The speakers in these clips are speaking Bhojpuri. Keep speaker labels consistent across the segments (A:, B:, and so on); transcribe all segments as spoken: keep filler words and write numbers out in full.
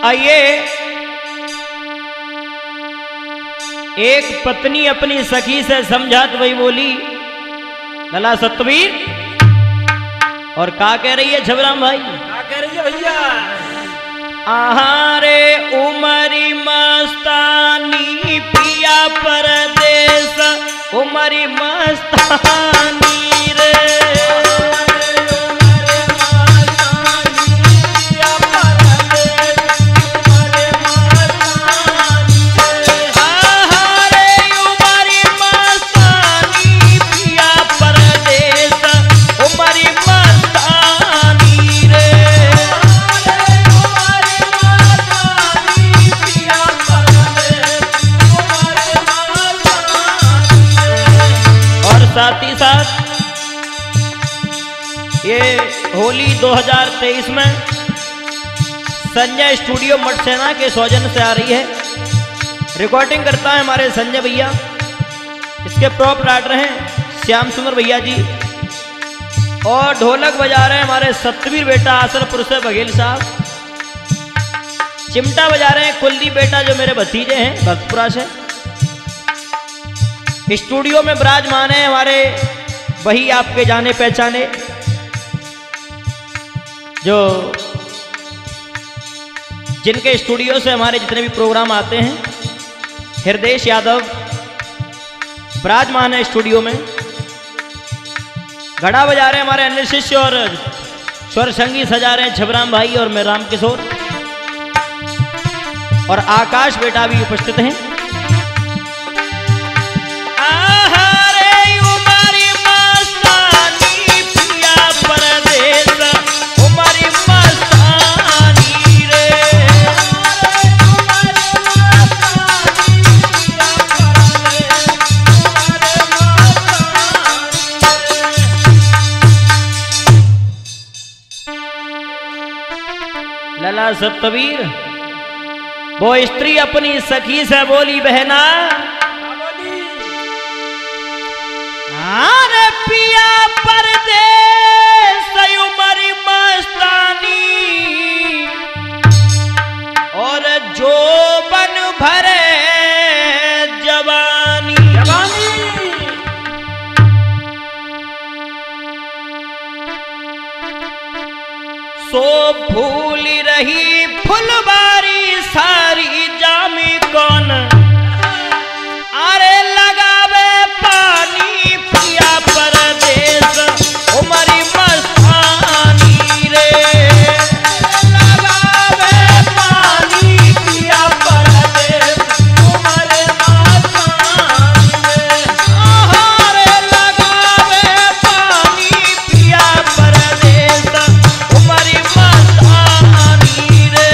A: आइए, एक पत्नी अपनी सखी से समझात वही बोली, लला सतवीर, और का कह रही है छबराम भाई?
B: क्या कह रही है भैया?
A: आहारे उमरी मस्तानी पिया परदेस, उमरी मस्तानी रे। साथ ही साथ ये होली दो हज़ार तेईस में संजय स्टूडियो मटसेना के सौजन्य से आ रही है। रिकॉर्डिंग करता है हमारे संजय भैया, इसके प्रॉप राइटर हैं श्याम सुंदर भैया जी, और ढोलक बजा रहे हैं हमारे सतवीर बेटा आसरपुर से बघेल साहब, चिमटा बजा रहे हैं कुलदीप बेटा जो मेरे भतीजे हैं भक्तपुरा से। स्टूडियो में विराजमान है हमारे वही आपके जाने पहचाने जो जिनके स्टूडियो से हमारे जितने भी प्रोग्राम आते हैं, हृदय यादव विराजमान है स्टूडियो में। घड़ा बजा रहे हैं हमारे अन्य शिष्य और स्वर संगीत सजा रहे हैं छबराम भाई और मैं राम किशोर, और आकाश बेटा भी उपस्थित हैं। लला सतवीर, वो स्त्री अपनी सखी से बोली, बहना अरे पिया परदेस उमरी मस्तानी, और जो बन भरे जवानी जवानी सो भूली रही फुलबारी सारी जामी कौन, अरे लगावे पानी पिया परदेस उमरी मस्तानी रे। लगावे पानी पिया परदेस उमरी मस्तानी रे। आहारे लगावे पानी पिया परदेस उमरी मस्तानी रे।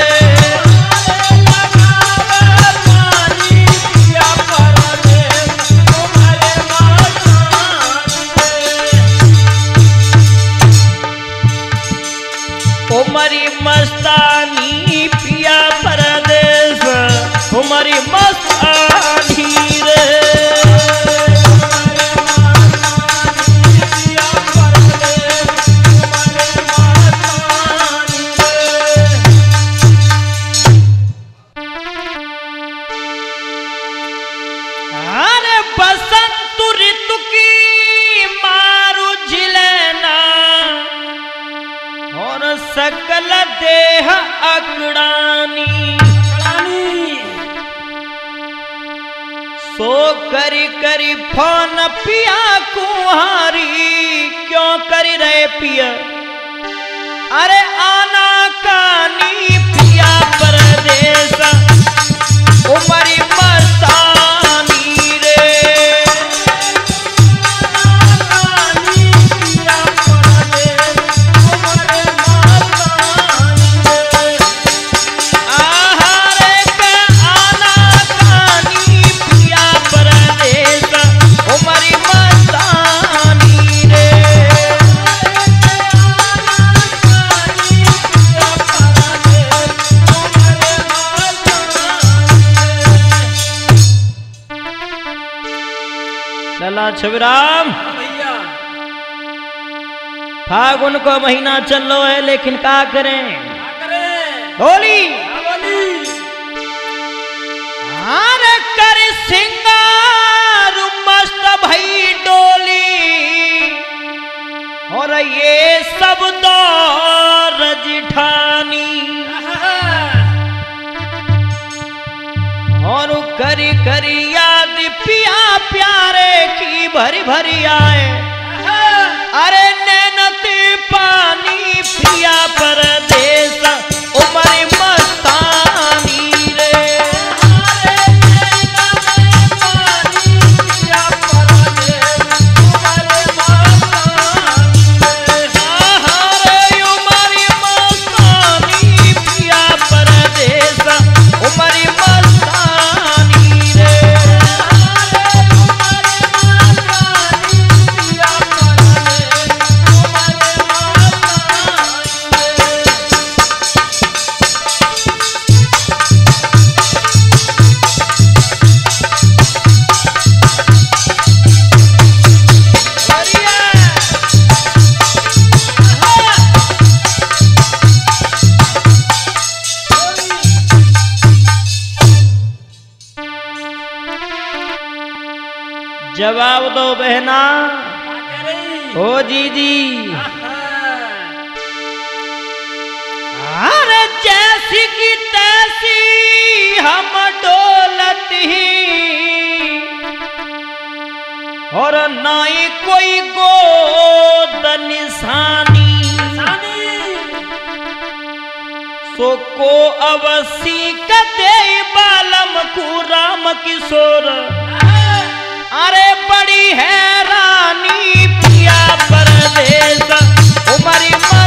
A: उमरी मस्तानी पिया परदेस उमरी मस्तानी रे। अरे बसंत ऋतु की मारू झिलेना, और सकल देह अकड़ानी, सो करी करी फोन पिया कुहारी, क्यों करी रहे पिया अरे आना कानी पिया परदेस उमरी मस्तानी रे। लला छबराम
B: भैया,
A: फागुन को महीना चल लो है, लेकिन का करें
B: क्या करें?
A: होली
B: होली
A: जब दौर जिठानी और करी करी याद पिया प्यारे की भरी भरी आए, अरे नैनती पानी पिया परदेस उमर मस्तानी रे। जवाब दो बहना। ओ जी जी, अरे जैसी की तैसी हम डोलत ही और ना ही कोई गोद निशानी, सो को अवसी कदे बालम को राम किशोर, अरे बड़ी हैरानी पिया परदेस उमरी